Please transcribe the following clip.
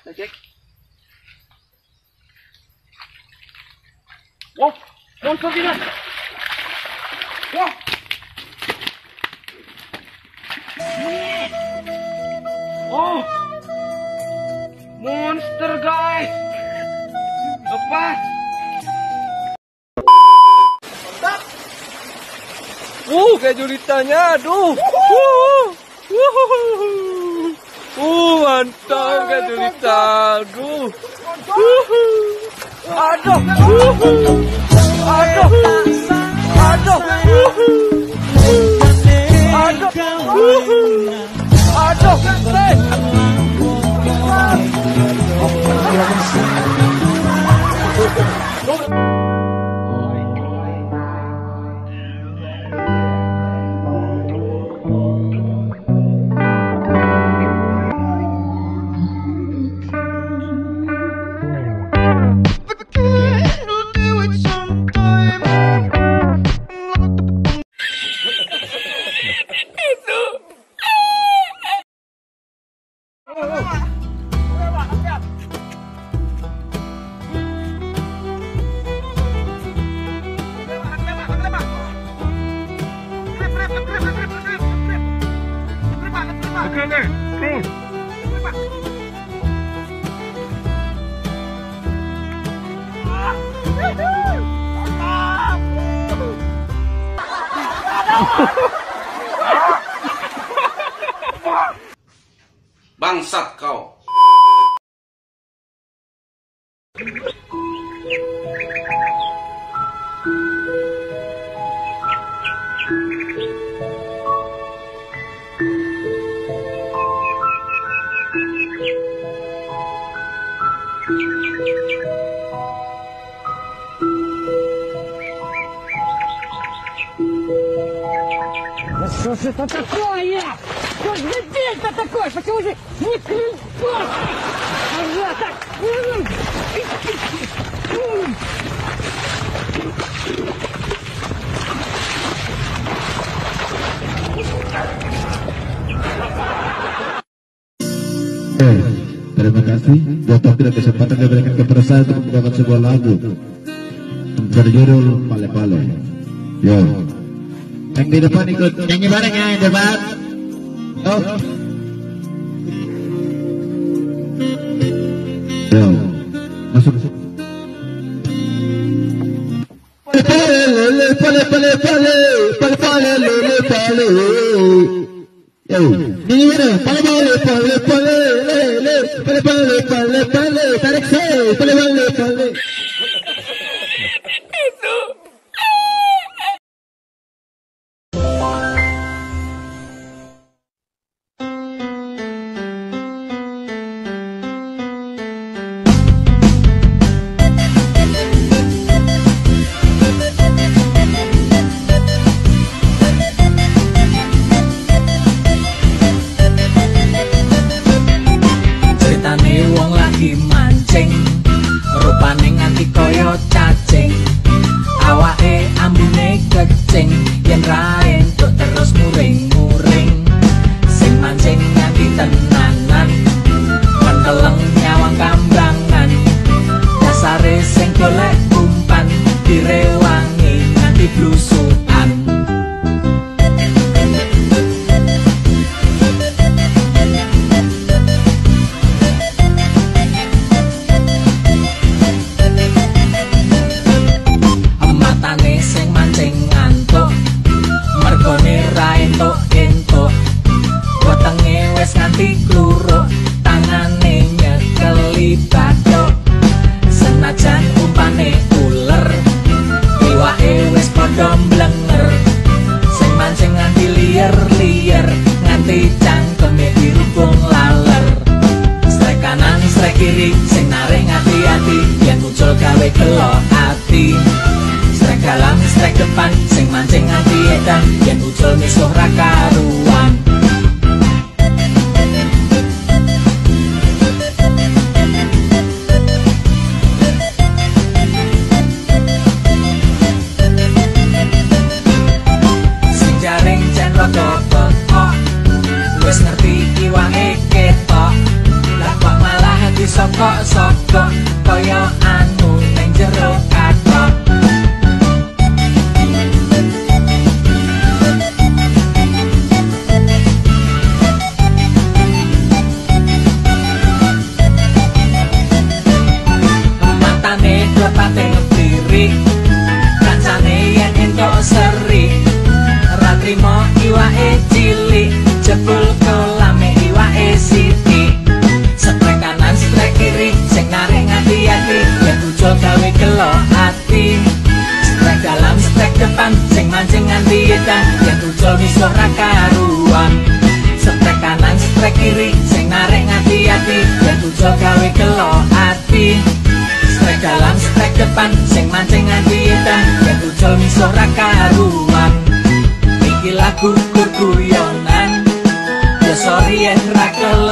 cek. Wah, monster tidak. Wah. Oh, monster guys. Lepas. Kayak julitannya, aduh. Mantap kayak julitan, aduh. Aduh. Bangsat kau. Что же это такое? Что же здесь-то такое? Почему же не крыльцо? Ага, так. Terima kasih. Dokter tidak kesempatan diberikan kepada saya untuk membawakan sebuah lagu berjudul Pale-Pale. Yo. Yang di depan ikut nyanyi bareng ya, yang depan. Oh. Yo. Masuk. Pale-pale, pale-pale, pale-pale, pale-pale. Yo. Nyanyi bareng. Pale-pale, pale-pale, pale-pale, pale-pale. Tarik saya, pale-pale, pale. Rupane nganti koyo cacing, awake ambune kecing, yen ra entuk terus muring-muring. Sing mancing nganti tenanan, penteleng nyawang kambangan. Dasare sing golek umpan, direwangi nganti blusukan. Nganti kluruk tangane nyekeli bathuk, senajan umpane uler iwake wis padha mblenger. Sing mancing nganti liyer-liyer, nganti cangkeme dirubung laler. Strek kanan strek kiri sing naring hati-hati, yen muncul gawe gelo ati. Strek dalam strek depan sing mancing nganti edan, yen muncul misuh ra karuan. Wis ngerti iwake ketok, lah kok malah sokok-sokok kaya anu neng jero katok. Matane klepate ngeblirik, kancane yen entuk seri, ra trimo iwake cilik, jebul kolame iwake sithik. Setrek kanan setrek kiri, sing narik ngati-ati, yen ucul gawe gelo ati. Setrek dalam setrek depan, sing mancing nganti edan, yen ucul wis ora karuan. Setrek kanan setrek kiri, sing narik ngati-ati, yen ucul gawe gelo ati. Setrek dalam setrek depan, sing mancing nganti edan, yen ucul wis ora karuan. Iki lagu guyonan, ya sorry yen ra